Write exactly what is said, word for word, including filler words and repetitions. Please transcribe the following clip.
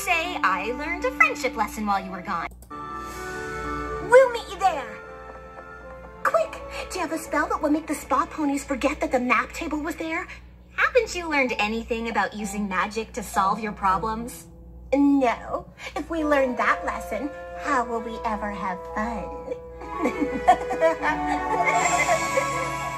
say I learned a friendship lesson while you were gone. We'll meet you there. Quick, do you have a spell that will make the spa ponies forget that the map table was there? Haven't you learned anything about using magic to solve your problems? No. If we learn that lesson, how will we ever have fun?